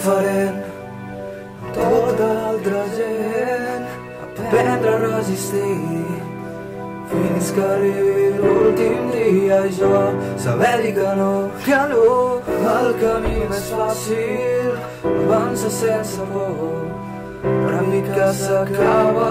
diferent amb tota l'altra gent, aprendre a resistir fins que arribi l'últim dia i jo saber dir que no, el camí més fàcil, avança sense por, ràpid que s'acaba.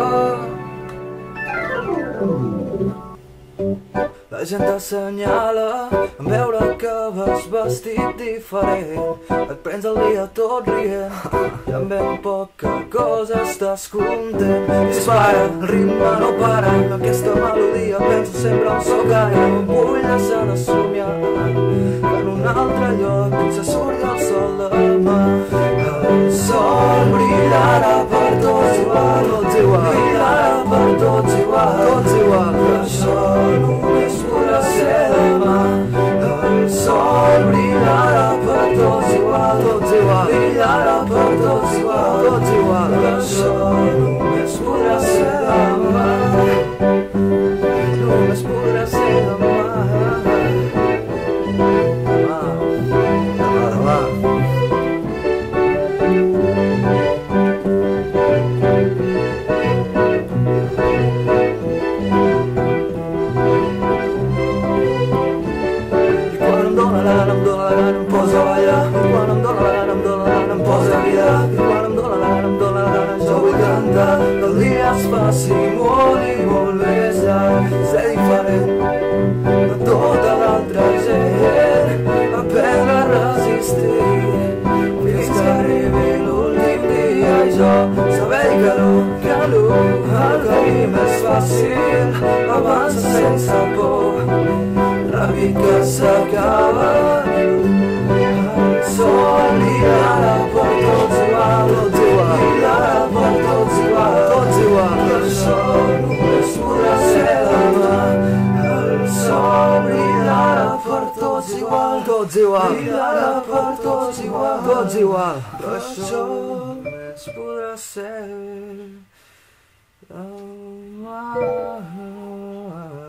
La gent t'assenyala en veure que vas vestit diferent, et prens el dia tot rient i amb ben poca cosa estàs content. Dispara, el ritme no para, aquesta melodia penso sempre on soc ara. No em vull deixar de somiar que en un altre lloc se surti el sol de demà. El sol brillarà per tots igual, brillarà per tots igual, però això només podrà ser demà. El sol brillarà per tots igual, brillarà per tots igual, però això només podrà ser demà. Només podrà ser demà. Em posa a ballar, i quan em dóna la gana em posa a cridar, i quan em dóna la gana jo vull cantar. Que el dia es faci molt i molt més llarg, ser diferent de tota l'altra gent, aprendre a resistir fins que arribi l'últim dia i jo saber que no, el camí més fàcil, avança sense por, ràpid que s'acaba. El sol brillarà per tots igual, brillarà per tots igual, però això només podrà ser demà. El sol brillarà per tots igual, brillarà per tots igual, però això només podrà ser demà.